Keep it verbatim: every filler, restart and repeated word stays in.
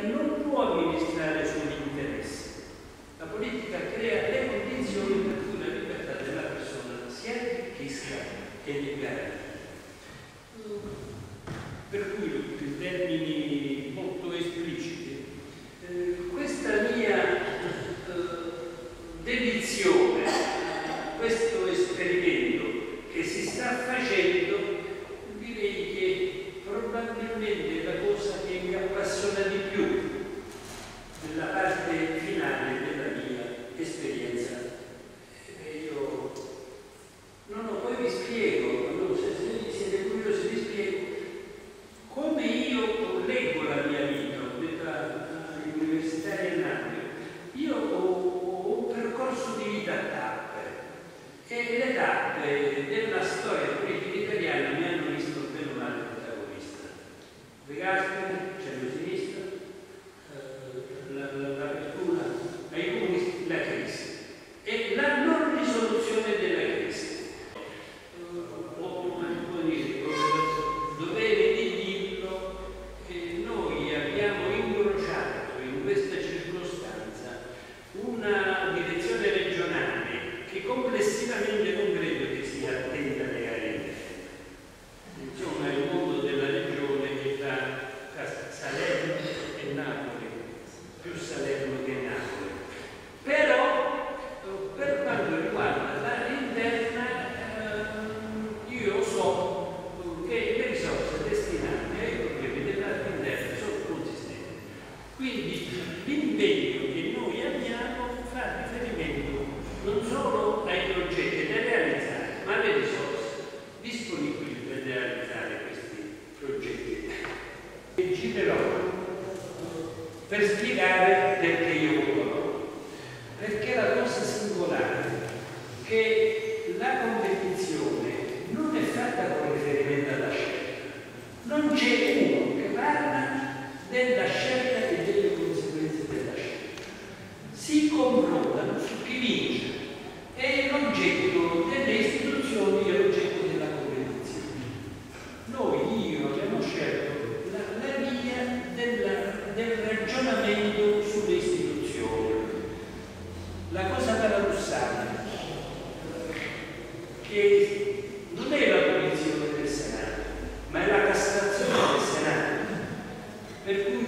non può amministrare sugli interessi. La politica crea le condizioni per cui la libertà della persona si arricchisca e libera. Per cui, in termini molto espliciti, eh, questa mia eh, dedizione, questo esperimento che si sta facendo, direi che probabilmente è la cosa che mi appassiona di più nella parte finale della mia esperienza. E io non lo poi vi spiego, allora, se siete curiosi vi spiego come io leggo la mia vita. Ho detto all'universitaria a Napoli, io ho un percorso di vita a tappe e le tappe della storia politica italiana mi hanno visto bene o male protagonista. De Gasperi, centro-sinistra, eh, l'apertura ai comunisti, la crisi e la non risoluzione della crisi. Ho il dovere di dirlo che noi abbiamo incrociato in questa circostanza una direzione regionale che complessivamente non credo che sia attenta alle aree interne. Insomma, il mondo della regione che tra Salerno e Napoli, più Salerno che Napoli. Però, per quanto riguarda l'area interna, eh, io so che le risorse destinate ai problemi dell'area interna sono consistenti. Quindi l'impegno che noi abbiamo fa riferimento non solo ai progetti da realizzare, ma alle risorse disponibili per realizzare questi progetti. E girerò per spiegare perché io voto, perché la cosa singolare è che la competizione non è fatta con riferimento alla scelta. Non c'è uno che parla della scelta e delle conseguenze della scelta. Si confrontano su chi vince. È l'oggetto delle istituzioni e l'oggetto della competizione. Noi, io, abbiamo scelto la, la via della, del ragionamento sulle istituzioni. La cosa paradossale che non è l'abolizione del Senato, ma è la castrazione del Senato. Per cui